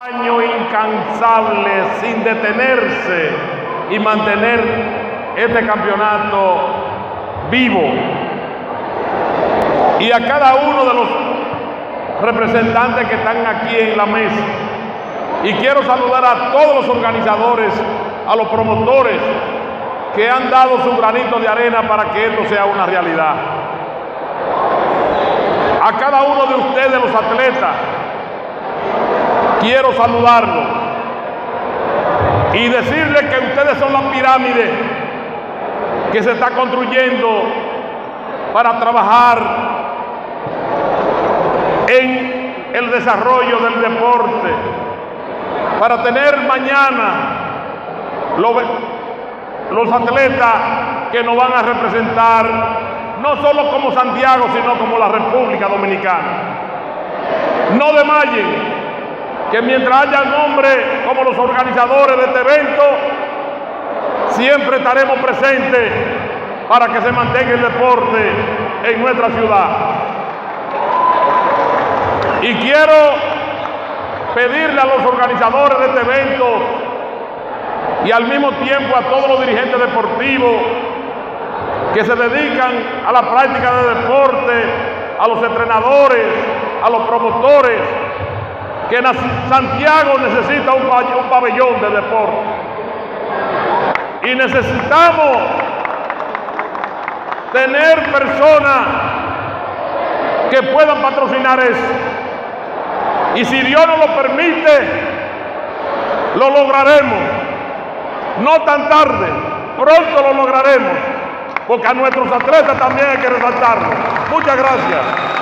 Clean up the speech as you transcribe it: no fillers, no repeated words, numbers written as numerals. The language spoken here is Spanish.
Año incansable sin detenerse y mantener este campeonato vivo. Y a cada uno de los representantes que están aquí en la mesa. Y quiero saludar a todos los organizadores, a los promotores que han dado su granito de arena para que esto sea una realidad. A cada uno de ustedes, los atletas, quiero saludarlos y decirles que ustedes son la pirámide que se está construyendo para trabajar en el desarrollo del deporte, para tener mañana los atletas que nos van a representar, no solo como Santiago, sino como la República Dominicana. No desmayen, que mientras haya hombres como los organizadores de este evento, siempre estaremos presentes para que se mantenga el deporte en nuestra ciudad. Y quiero pedirle a los organizadores de este evento y al mismo tiempo a todos los dirigentes deportivos que se dedican a la práctica de deporte, a los entrenadores, a los promotores, que Santiago necesita un pabellón de deporte. Y necesitamos tener personas que puedan patrocinar eso. Y si Dios nos lo permite, lo lograremos. No tan tarde, pronto lo lograremos, porque a nuestros atletas también hay que resaltarlo. Muchas gracias.